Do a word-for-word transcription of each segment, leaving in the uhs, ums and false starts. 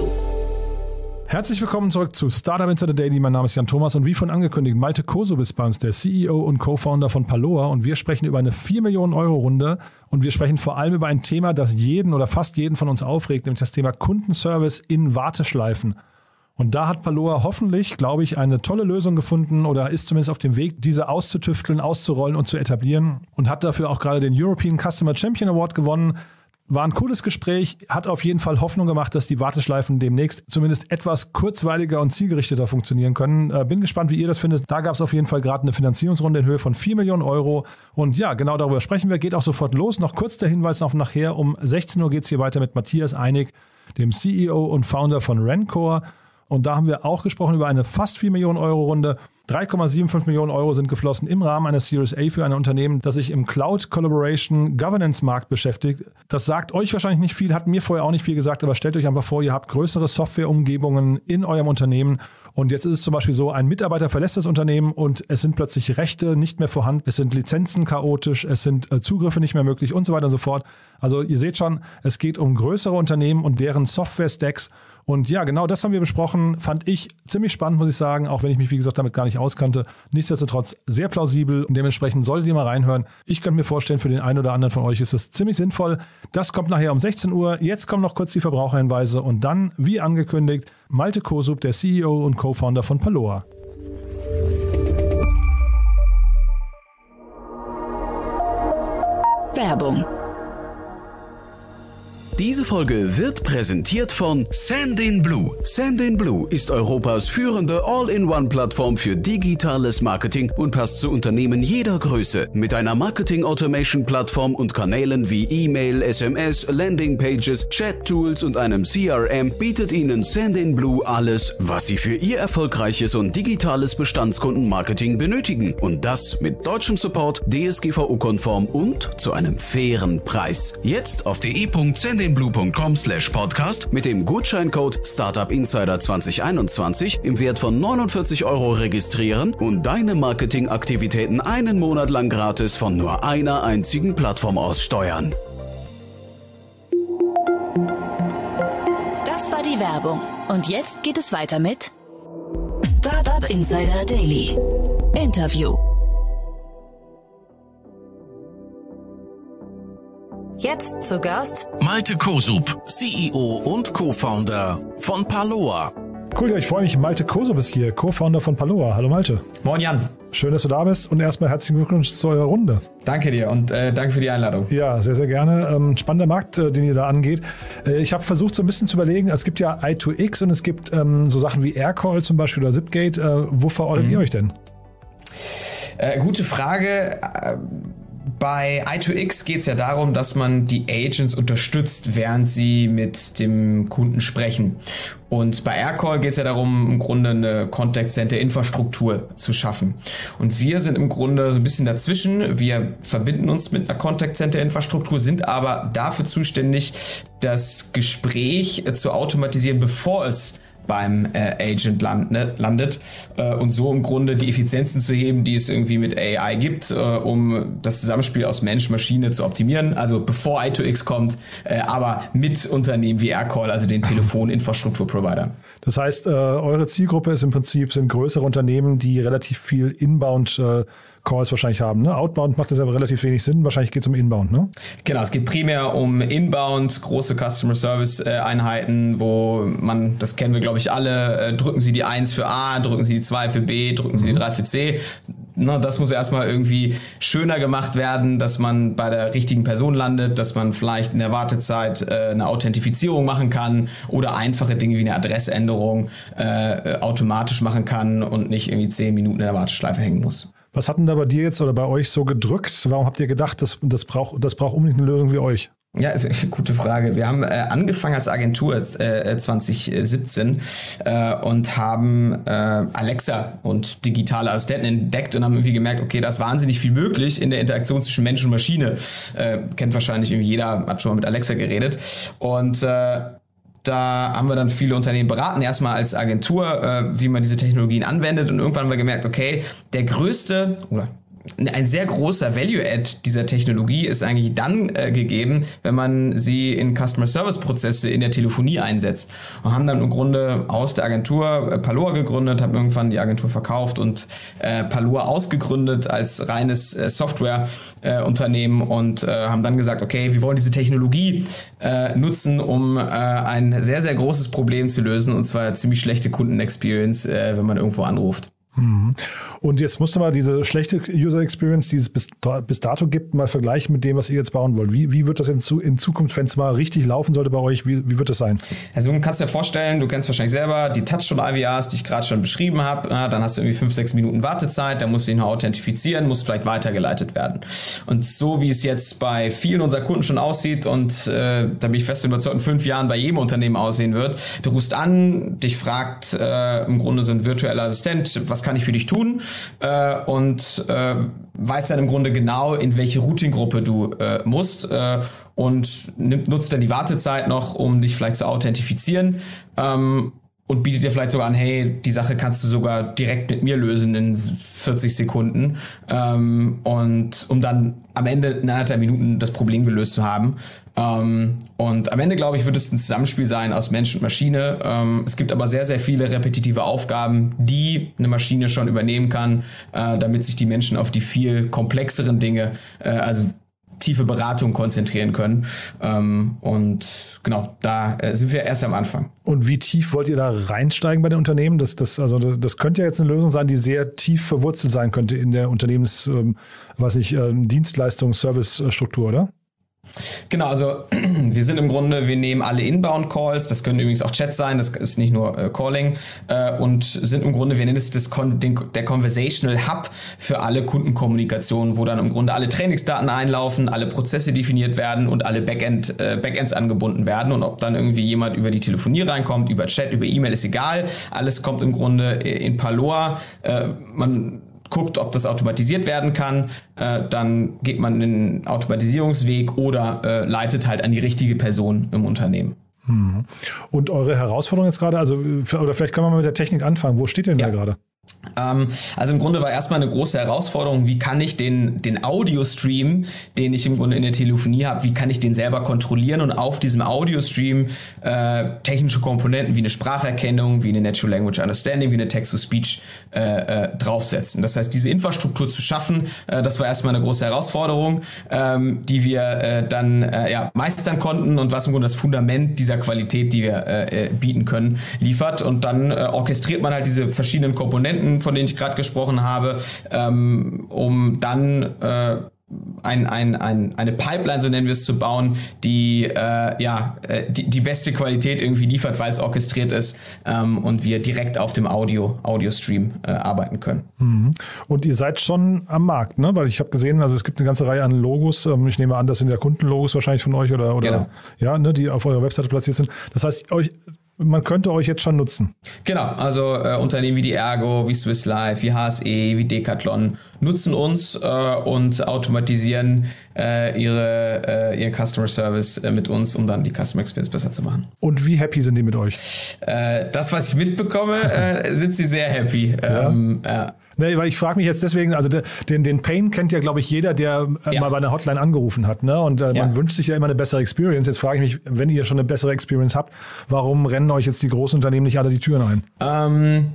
Interview. Herzlich willkommen zurück zu Startup Insider Daily. Mein Name ist Jan Thomas und wie von angekündigt, Malte Kosup ist bei uns, der C E O und Co-Founder von Parloa, und wir sprechen über eine vier Millionen Euro Runde und wir sprechen vor allem über ein Thema, das jeden oder fast jeden von uns aufregt, nämlich das Thema Kundenservice in Warteschleifen. Und da hat Parloa hoffentlich, glaube ich, eine tolle Lösung gefunden oder ist zumindest auf dem Weg, diese auszutüfteln, auszurollen und zu etablieren und hat dafür auch gerade den European Customer Champion Award gewonnen. War ein cooles Gespräch, hat auf jeden Fall Hoffnung gemacht, dass die Warteschleifen demnächst zumindest etwas kurzweiliger und zielgerichteter funktionieren können. Äh, bin gespannt, wie ihr das findet. Da gab es auf jeden Fall gerade eine Finanzierungsrunde in Höhe von vier Millionen Euro. Und ja, genau darüber sprechen wir. Geht auch sofort los. Noch kurz der Hinweis auf nachher. Um sechzehn Uhr geht es hier weiter mit Matthias Einig, dem C E O und Founder von Rencore. Und da haben wir auch gesprochen über eine fast vier Millionen Euro Runde. drei Komma fünfundsiebzig Millionen Euro sind geflossen im Rahmen einer Series A für ein Unternehmen, das sich im Cloud Collaboration Governance Markt beschäftigt. Das sagt euch wahrscheinlich nicht viel, hat mir vorher auch nicht viel gesagt, aber stellt euch einfach vor, ihr habt größere Softwareumgebungen in eurem Unternehmen und jetzt ist es zum Beispiel so, ein Mitarbeiter verlässt das Unternehmen und es sind plötzlich Rechte nicht mehr vorhanden, es sind Lizenzen chaotisch, es sind äh, Zugriffe nicht mehr möglich und so weiter und so fort. Also ihr seht schon, es geht um größere Unternehmen und deren Software-Stacks. Und ja, genau das haben wir besprochen. Fand ich ziemlich spannend, muss ich sagen, auch wenn ich mich, wie gesagt, damit gar nicht auskannte. Nichtsdestotrotz sehr plausibel und dementsprechend solltet ihr mal reinhören. Ich könnte mir vorstellen, für den einen oder anderen von euch ist das ziemlich sinnvoll. Das kommt nachher um sechzehn Uhr. Jetzt kommen noch kurz die Verbraucherhinweise und dann, wie angekündigt, Malte Kosup, der C E O und Co-Founder von Parloa. Werbung. Diese Folge wird präsentiert von Sendinblue. Sendinblue ist Europas führende All-in-One-Plattform für digitales Marketing und passt zu Unternehmen jeder Größe. Mit einer Marketing-Automation-Plattform und Kanälen wie E-Mail, S M S, Landing-Pages, Chat-Tools und einem C R M bietet Ihnen Sendinblue alles, was Sie für Ihr erfolgreiches und digitales Bestandskundenmarketing benötigen. Und das mit deutschem Support, D S G V O-konform und zu einem fairen Preis. Jetzt auf de punkt sendinblue punkt com slash podcast mit dem Gutscheincode Startup Insider zwanzig einundzwanzig im Wert von neunundvierzig Euro registrieren und deine Marketingaktivitäten einen Monat lang gratis von nur einer einzigen Plattform aus steuern. Das war die Werbung. Und jetzt geht es weiter mit Startup Insider Daily. Interview. Jetzt zu Gast Malte Kosup, C E O und Co-Founder von Parloa. Cool, ja, ich freue mich. Malte Kosup ist hier, Co-Founder von Parloa. Hallo Malte. Moin Jan. Schön, dass du da bist und erstmal herzlichen Glückwunsch zu eurer Runde. Danke dir und äh, danke für die Einladung. Ja, sehr, sehr gerne. Ähm, spannender Markt, äh, den ihr da angeht. Äh, ich habe versucht, so ein bisschen zu überlegen, es gibt ja I zwei X und es gibt ähm, so Sachen wie Aircall zum Beispiel oder Zipgate. Äh, wo verortet mhm. ihr euch denn? Äh, gute Frage. Äh, Bei I zwei X geht es ja darum, dass man die Agents unterstützt, während sie mit dem Kunden sprechen. Und bei Aircall geht es ja darum, im Grunde eine Contact Center Infrastruktur zu schaffen. Und wir sind im Grunde so ein bisschen dazwischen. Wir verbinden uns mit einer Contact Center Infrastruktur, sind aber dafür zuständig, das Gespräch zu automatisieren, bevor es beim äh, Agent land, ne, landet äh, und so im Grunde die Effizienzen zu heben, die es irgendwie mit A I gibt, äh, um das Zusammenspiel aus Mensch-Maschine zu optimieren, also bevor I zwei X kommt, äh, aber mit Unternehmen wie Aircall, also den Telefoninfrastrukturprovider. Das heißt, äh, eure Zielgruppe ist im Prinzip, sind größere Unternehmen, die relativ viel Inbound äh, Calls wahrscheinlich haben. Ne? Outbound macht das aber relativ wenig Sinn. Wahrscheinlich geht es um Inbound, ne? Genau, es geht primär um Inbound, große Customer Service äh, Einheiten, wo man, das kennen wir glaube ich alle, äh, drücken Sie die eins für A, drücken Sie die zwei für B, drücken Sie mhm. die drei für C. Na, das muss erstmal irgendwie schöner gemacht werden, dass man bei der richtigen Person landet, dass man vielleicht in der Wartezeit äh, eine Authentifizierung machen kann oder einfache Dinge wie eine Adressänderung äh, automatisch machen kann und nicht irgendwie zehn Minuten in der Warteschleife hängen muss. Was hat denn da bei dir jetzt oder bei euch so gedrückt? Warum habt ihr gedacht, das, das braucht das braucht unbedingt eine Lösung wie euch? Ja, ist eine gute Frage. Wir haben äh, angefangen als Agentur äh, zwanzig siebzehn äh, und haben äh, Alexa und digitale Assistenten entdeckt und haben irgendwie gemerkt, okay, da ist wahnsinnig viel möglich in der Interaktion zwischen Mensch und Maschine. Äh, kennt wahrscheinlich irgendwie jeder, hat schon mal mit Alexa geredet. Und äh, da haben wir dann viele Unternehmen beraten, erstmal als Agentur, äh, wie man diese Technologien anwendet. Und irgendwann haben wir gemerkt, okay, der größte oder ein sehr großer Value-Add dieser Technologie ist eigentlich dann äh, gegeben, wenn man sie in Customer-Service-Prozesse in der Telefonie einsetzt. Und haben dann im Grunde aus der Agentur äh, Paloa gegründet, haben irgendwann die Agentur verkauft und äh, Paloa ausgegründet als reines äh, Software-Unternehmen äh, und äh, haben dann gesagt, okay, wir wollen diese Technologie äh, nutzen, um äh, ein sehr, sehr großes Problem zu lösen, und zwar ziemlich schlechte Kundenexperience, äh, wenn man irgendwo anruft. Und jetzt musst du mal diese schlechte User Experience, die es bis, bis dato gibt, mal vergleichen mit dem, was ihr jetzt bauen wollt. Wie, wie wird das in, in Zukunft, wenn es mal richtig laufen sollte bei euch, wie, wie wird das sein? Also du kannst dir vorstellen, du kennst wahrscheinlich selber die Touchstone-I V Rs, die ich gerade schon beschrieben habe. Ja, dann hast du irgendwie fünf, sechs Minuten Wartezeit, dann musst du ihn noch authentifizieren, muss vielleicht weitergeleitet werden. Und so wie es jetzt bei vielen unserer Kunden schon aussieht, und äh, da bin ich fest überzeugt, in fünf Jahren bei jedem Unternehmen aussehen wird, du rufst an, dich fragt äh, im Grunde so ein virtueller Assistent, was kann ich für dich tun? Äh, und äh, weiß dann im Grunde genau, in welche Routing-Gruppe du äh, musst äh, und nimmt, nutzt dann die Wartezeit noch, um dich vielleicht zu authentifizieren ähm, und bietet dir vielleicht sogar an, hey, die Sache kannst du sogar direkt mit mir lösen in vierzig Sekunden ähm, und um dann am Ende in anderthalb Minuten das Problem gelöst zu haben. Ähm, und am Ende, glaube ich, wird es ein Zusammenspiel sein aus Mensch und Maschine. Ähm, es gibt aber sehr, sehr viele repetitive Aufgaben, die eine Maschine schon übernehmen kann, äh, damit sich die Menschen auf die viel komplexeren Dinge, äh, also tiefe Beratung konzentrieren können. Ähm, und genau, da äh, sind wir erst am Anfang. Und wie tief wollt ihr da reinsteigen bei den Unternehmen? Das, das, also das, das könnte ja jetzt eine Lösung sein, die sehr tief verwurzelt sein könnte in der Unternehmens, ähm, was ich, äh, Dienstleistungs-, Service-Struktur, oder? Genau, also wir sind im Grunde, wir nehmen alle Inbound-Calls, das können übrigens auch Chats sein, das ist nicht nur äh, Calling, äh, und sind im Grunde, wir nennen es das Con- den, der Conversational Hub für alle Kundenkommunikation, wo dann im Grunde alle Trainingsdaten einlaufen, alle Prozesse definiert werden und alle Backend, äh, Backends angebunden werden, und ob dann irgendwie jemand über die Telefonie reinkommt, über Chat, über E-Mail, ist egal, alles kommt im Grunde in Paloa, äh, man guckt, ob das automatisiert werden kann, äh, dann geht man den Automatisierungsweg oder äh, leitet halt an die richtige Person im Unternehmen. Hm. Und eure Herausforderung jetzt gerade, also oder vielleicht können wir mal mit der Technik anfangen. Wo steht denn ja. da gerade? Ähm, also im Grunde war erstmal eine große Herausforderung, wie kann ich den, den Audio-Stream, den ich im Grunde in der Telefonie habe, wie kann ich den selber kontrollieren und auf diesem Audio-Stream äh, technische Komponenten wie eine Spracherkennung, wie eine Natural Language Understanding, wie eine Text-to-Speech äh, äh, draufsetzen. Das heißt, diese Infrastruktur zu schaffen, äh, das war erstmal eine große Herausforderung, ähm, die wir äh, dann äh, ja, meistern konnten und was im Grunde das Fundament dieser Qualität, die wir äh, bieten können, liefert. Und dann äh, orchestriert man halt diese verschiedenen Komponenten, von denen ich gerade gesprochen habe, ähm, um dann äh, ein, ein, ein, eine Pipeline, so nennen wir es, zu bauen, die äh, ja äh, die, die beste Qualität irgendwie liefert, weil es orchestriert ist ähm, und wir direkt auf dem Audio, Audio-Stream äh, arbeiten können. Mhm. Und ihr seid schon am Markt, ne? Weil ich habe gesehen, also es gibt eine ganze Reihe an Logos. Ähm, ich nehme an, das sind ja Kundenlogos wahrscheinlich von euch oder, oder genau. ja, ne, die auf eurer Webseite platziert sind. Das heißt, euch man könnte euch jetzt schon nutzen. Genau, also äh, Unternehmen wie die Ergo, wie Swiss Life, wie H S E, wie Decathlon nutzen uns äh, und automatisieren äh, ihre, äh, ihren Customer Service äh, mit uns, um dann die Customer Experience besser zu machen. Und wie happy sind die mit euch? Äh, das, was ich mitbekomme, äh, sind sie sehr happy. Ja. Ähm, ja. Nee, weil ich frage mich jetzt deswegen, also den, den Pain kennt ja, glaube ich, jeder, der äh, ja. mal bei einer Hotline angerufen hat. Ne? Und äh, ja. man wünscht sich ja immer eine bessere Experience. Jetzt frage ich mich, wenn ihr schon eine bessere Experience habt, warum rennen euch jetzt die großen Unternehmen nicht alle die Türen ein? Ähm...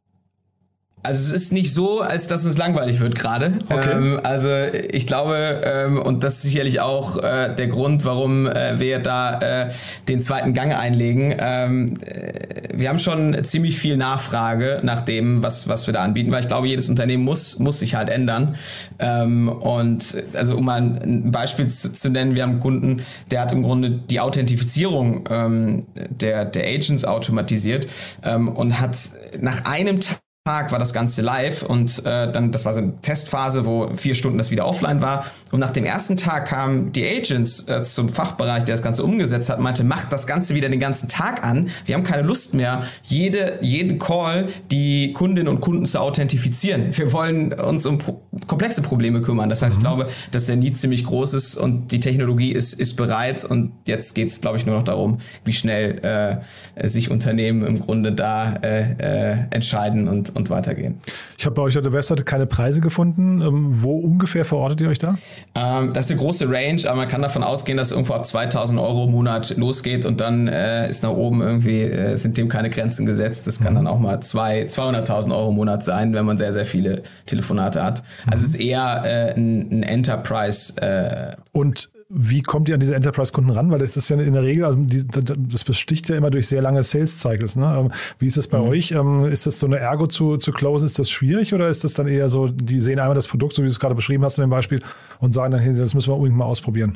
Also es ist nicht so, als dass uns langweilig wird gerade. Okay. Ähm, also ich glaube, ähm, und das ist sicherlich auch äh, der Grund, warum äh, wir da äh, den zweiten Gang einlegen. Ähm, äh, wir haben schon ziemlich viel Nachfrage nach dem, was was wir da anbieten, weil ich glaube, jedes Unternehmen muss muss sich halt ändern. Ähm, und also um mal ein Beispiel zu, zu nennen, wir haben einen Kunden, der hat im Grunde die Authentifizierung ähm, der der Agents automatisiert ähm, und hat nach einem Tag Tag war das Ganze live und äh, dann, das war so eine Testphase, wo vier Stunden das wieder offline war. Und nach dem ersten Tag kamen die Agents äh, zum Fachbereich, der das Ganze umgesetzt hat, meinte, macht das Ganze wieder den ganzen Tag an. Wir haben keine Lust mehr, jede, jeden Call die Kundinnen und Kunden zu authentifizieren. Wir wollen uns um pro- komplexe Probleme kümmern. Das heißt, mhm. ich glaube, dass der Need ziemlich groß ist und die Technologie ist, ist bereit. Und jetzt geht es, glaube ich, nur noch darum, wie schnell äh, sich Unternehmen im Grunde da äh, äh, entscheiden und und, und weitergehen. Ich habe bei euch auf der Webseite keine Preise gefunden. Ähm, wo ungefähr verortet ihr euch da? Ähm, das ist eine große Range, aber man kann davon ausgehen, dass es irgendwo ab zweitausend Euro im Monat losgeht und dann äh, ist nach oben irgendwie, äh, sind dem keine Grenzen gesetzt. Das kann mhm. dann auch mal zwei, zweihunderttausend Euro im Monat sein, wenn man sehr, sehr viele Telefonate hat. Also mhm. es ist eher äh, ein, ein Enterprise. Äh, und wie kommt ihr an diese Enterprise-Kunden ran? Weil das ist ja in der Regel, also die, das besticht ja immer durch sehr lange Sales-Cycles. Ne? Wie ist es bei mhm. euch? Ist das so eine Ergo zu, zu closen? Ist das schwierig oder ist das dann eher so, die sehen einmal das Produkt, so wie du es gerade beschrieben hast in dem Beispiel und sagen dann, hey, das müssen wir unbedingt mal ausprobieren?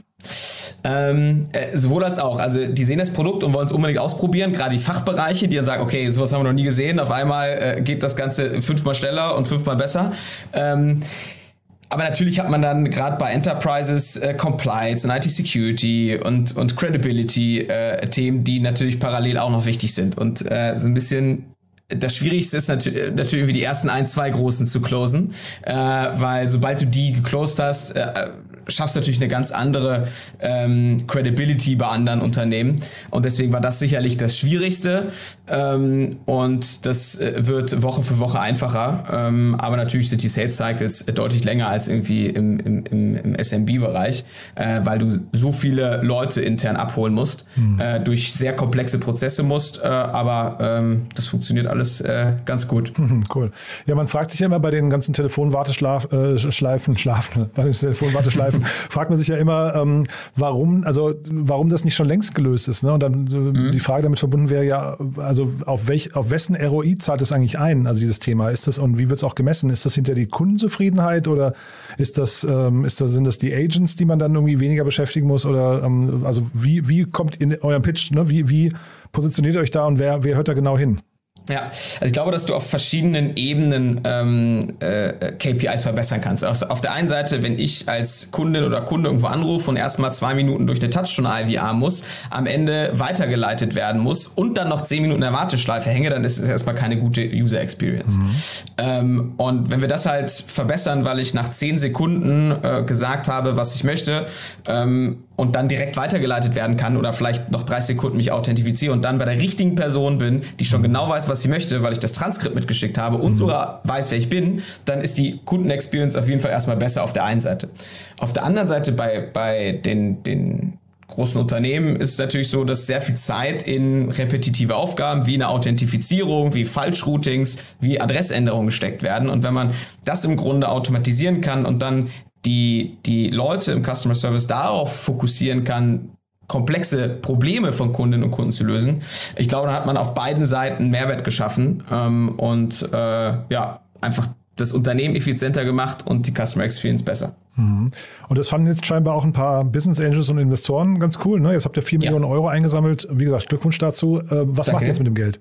Ähm, äh, sowohl als auch. Also die sehen das Produkt und wollen es unbedingt ausprobieren. Gerade die Fachbereiche, die dann sagen, okay, sowas haben wir noch nie gesehen. Auf einmal äh, geht das Ganze fünfmal schneller und fünfmal besser. Ähm, Aber natürlich hat man dann gerade bei Enterprises äh, Compliance und I T-Security und, und Credibility-Themen, äh, die natürlich parallel auch noch wichtig sind. Und äh, so ein bisschen das Schwierigste ist nat- natürlich wie die ersten ein, zwei Großen zu closen, äh, weil sobald du die geclosed hast, äh, schaffst du natürlich eine ganz andere ähm, Credibility bei anderen Unternehmen. Und deswegen war das sicherlich das Schwierigste. Ähm, und das äh, wird Woche für Woche einfacher. Ähm, aber natürlich sind die Sales Cycles deutlich länger als irgendwie im, im, im, im S M B-Bereich, äh, weil du so viele Leute intern abholen musst, hm. äh, durch sehr komplexe Prozesse musst. Äh, aber ähm, das funktioniert alles äh, ganz gut. Cool. Ja, man fragt sich ja immer bei den ganzen Telefonwarteschleifen, äh, Schlafen, bei den Telefonwarteschleifen, fragt man sich ja immer, ähm, warum, also warum das nicht schon längst gelöst ist. Ne? Und dann äh, mhm. die Frage damit verbunden wäre ja, also auf welch, auf wessen R O I zahlt es eigentlich ein, also dieses Thema? Ist das, und wie wird es auch gemessen? Ist das hinter die Kundenzufriedenheit oder ist das, ähm, ist das, sind das die Agents, die man dann irgendwie weniger beschäftigen muss? Oder ähm, also wie, wie kommt in eurem Pitch, ne? wie, wie positioniert ihr euch da und wer, wer hört da genau hin? Ja, also ich glaube, dass du auf verschiedenen Ebenen ähm, äh, K P Is verbessern kannst. Also auf der einen Seite, wenn ich als Kundin oder Kunde irgendwo anrufe und erstmal zwei Minuten durch eine Touch-Tone-I V R muss, am Ende weitergeleitet werden muss und dann noch zehn Minuten in der Warteschleife hänge, dann ist es erstmal keine gute User-Experience. Mhm. Ähm, und wenn wir das halt verbessern, weil ich nach zehn Sekunden äh, gesagt habe, was ich möchte, ähm, und dann direkt weitergeleitet werden kann oder vielleicht noch dreißig Sekunden mich authentifiziere und dann bei der richtigen Person bin, die schon genau weiß, was sie möchte, weil ich das Transkript mitgeschickt habe und sogar weiß, wer ich bin, dann ist die Kundenexperience auf jeden Fall erstmal besser auf der einen Seite. Auf der anderen Seite bei, bei den, den großen Unternehmen ist es natürlich so, dass sehr viel Zeit in repetitive Aufgaben wie eine Authentifizierung, wie Falschroutings, wie Adressänderungen gesteckt werden. Und wenn man das im Grunde automatisieren kann und dann die, die Leute im Customer Service darauf fokussieren kann, komplexe Probleme von Kundinnen und Kunden zu lösen. Ich glaube, da hat man auf beiden Seiten Mehrwert geschaffen ähm, und äh, ja, einfach das Unternehmen effizienter gemacht und die Customer Experience besser. Mhm. Und das fanden jetzt scheinbar auch ein paar Business Angels und Investoren ganz cool. Ne? Jetzt habt ihr vier ja. Millionen Euro eingesammelt. Wie gesagt, Glückwunsch dazu. Äh, was Danke. Macht ihr jetzt mit dem Geld?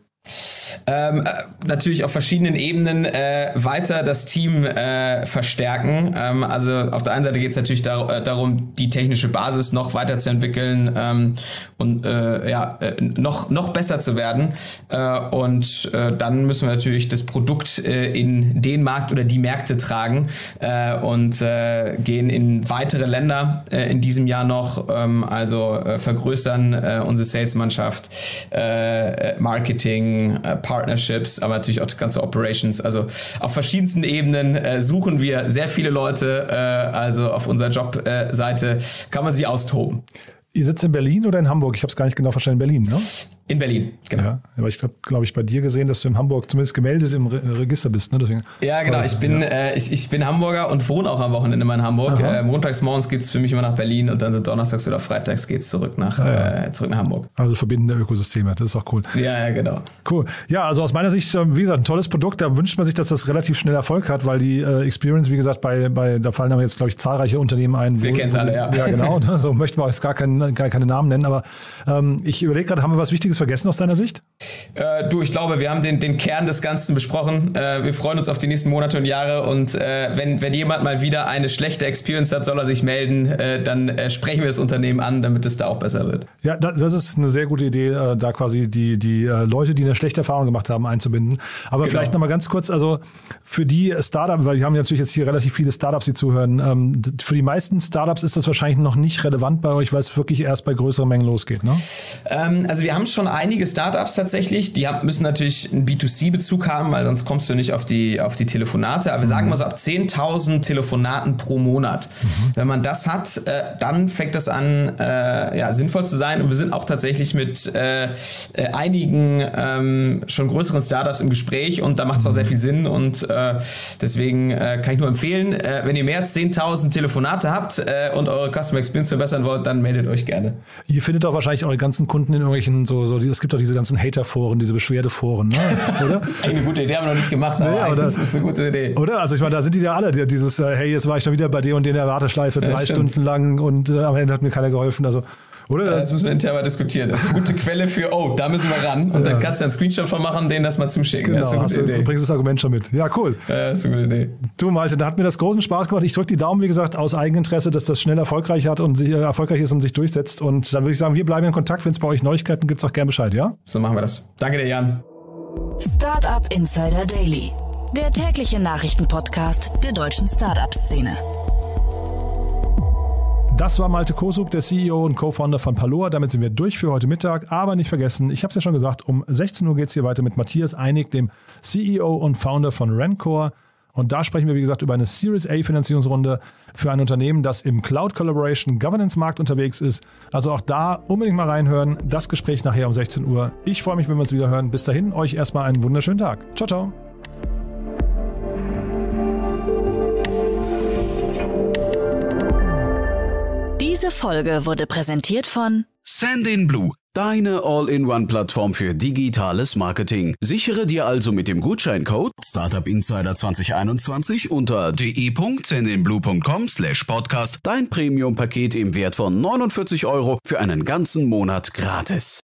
Ähm, äh, natürlich auf verschiedenen Ebenen äh, weiter das Team äh, verstärken. Ähm, also auf der einen Seite geht es natürlich dar- äh, darum, die technische Basis noch weiterzuentwickeln ähm, und äh, ja äh, noch noch besser zu werden. Äh, und äh, dann müssen wir natürlich das Produkt äh, in den Markt oder die Märkte tragen äh, und äh, gehen in weitere Länder äh, in diesem Jahr noch. Ähm, also äh, vergrößern äh, unsere Salesmannschaft, äh, Marketing, Partnerships, aber natürlich auch das ganze Operations. Also auf verschiedensten Ebenen äh, suchen wir sehr viele Leute. Äh, also auf unserer Jobseite äh, kann man sie austoben. Ihr sitzt in Berlin oder in Hamburg? Ich habe es gar nicht genau verstanden. In Berlin, ne? In Berlin, genau. Ja, aber ich habe, glaube ich, bei dir gesehen, dass du in Hamburg zumindest gemeldet im Re- Register bist. Ne? Deswegen, ja, genau. Ich bin, ja. äh, ich, ich bin Hamburger und wohne auch am Wochenende immer in Hamburg. Äh, montags morgens geht es für mich immer nach Berlin und dann so donnerstags oder freitags geht es zurück nach, ah, ja. äh, zurück nach Hamburg. Also verbindende Ökosysteme, das ist auch cool. Ja, ja, genau. Cool. Ja, also aus meiner Sicht, wie gesagt, ein tolles Produkt. Da wünscht man sich, dass das relativ schnell Erfolg hat, weil die äh, Experience, wie gesagt, bei, bei da fallen aber jetzt, glaube ich, zahlreiche Unternehmen ein. Wir kennen es alle, ja. Ja, genau. So also möchten wir auch jetzt gar, kein, gar keine Namen nennen, aber ähm, ich überlege gerade, haben wir was Wichtiges vergessen aus deiner Sicht? Äh, du, ich glaube, wir haben den, den Kern des Ganzen besprochen. Äh, wir freuen uns auf die nächsten Monate und Jahre und äh, wenn, wenn jemand mal wieder eine schlechte Experience hat, soll er sich melden. Äh, dann äh, sprechen wir das Unternehmen an, damit es da auch besser wird. Ja, das ist eine sehr gute Idee, äh, da quasi die, die äh, Leute, die eine schlechte Erfahrung gemacht haben, einzubinden. Aber genau. Vielleicht nochmal ganz kurz, also für die Startups, weil wir haben natürlich jetzt hier relativ viele Startups, die zuhören. Ähm, für die meisten Startups ist das wahrscheinlich noch nicht relevant bei euch, weil es wirklich erst bei größeren Mengen losgeht, ne? Ähm, also wir haben schon schon einige Startups tatsächlich, die haben, müssen natürlich einen B zwei C Bezug haben, weil sonst kommst du nicht auf die, auf die Telefonate. Aber wir mhm. sagen mal so ab zehntausend Telefonaten pro Monat. Mhm. Wenn man das hat, äh, dann fängt das an, äh, ja, sinnvoll zu sein. Und wir sind auch tatsächlich mit äh, äh, einigen ähm, schon größeren Startups im Gespräch und da macht es mhm. auch sehr viel Sinn. Und äh, deswegen äh, kann ich nur empfehlen, äh, wenn ihr mehr als zehntausend Telefonate habt äh, und eure Customer Experience verbessern wollt, dann meldet euch gerne. Ihr findet auch wahrscheinlich eure ganzen Kunden in irgendwelchen, so, so, es gibt auch diese ganzen Hater-Foren, diese Beschwerdeforen, ne? Oder? Das ist eine gute Idee, haben wir noch nicht gemacht, aber naja, das ist eine gute Idee. Oder? Also ich meine, da sind die ja alle, die, dieses, äh, hey, jetzt war ich schon wieder bei dir und in der Warteschleife drei ja, Stunden lang und äh, am Ende hat mir keiner geholfen, also oder? Das müssen wir intern mal diskutieren. Das ist eine gute Quelle für, oh, da müssen wir ran. Und ja. dann kannst du einen Screenshot von machen, denen das mal zuschicken. Genau, das ist eine gute du, Idee. Du bringst das Argument schon mit. Ja, cool. Ja, das ist eine gute Idee. Du, Malte, da hat mir das großen Spaß gemacht. Ich drücke die Daumen, wie gesagt, aus Eigeninteresse, dass das schnell erfolgreich hat und sich, äh, erfolgreich ist und sich durchsetzt. Und dann würde ich sagen, wir bleiben in Kontakt. Wenn es bei euch Neuigkeiten gibt, sag gerne Bescheid, ja? So machen wir das. Danke dir, Jan. Startup Insider Daily, der tägliche Nachrichtenpodcast der deutschen Startup-Szene. Das war Malte Kosub, der C E O und Co-Founder von Paloa. Damit sind wir durch für heute Mittag. Aber nicht vergessen, ich habe es ja schon gesagt, um sechzehn Uhr geht es hier weiter mit Matthias Einig, dem C E O und Founder von Rancor. Und da sprechen wir, wie gesagt, über eine Series A Finanzierungsrunde für ein Unternehmen, das im Cloud Collaboration Governance Markt unterwegs ist. Also auch da unbedingt mal reinhören. Das Gespräch nachher um sechzehn Uhr. Ich freue mich, wenn wir uns wieder hören. Bis dahin, euch erstmal einen wunderschönen Tag. Ciao, ciao. Diese Folge wurde präsentiert von Sendinblue, deine All-in-One-Plattform für digitales Marketing. Sichere dir also mit dem Gutscheincode Startup Insider zwanzig einundzwanzig unter de punkt sendinblue punkt com slash podcast dein Premium-Paket im Wert von neunundvierzig Euro für einen ganzen Monat gratis.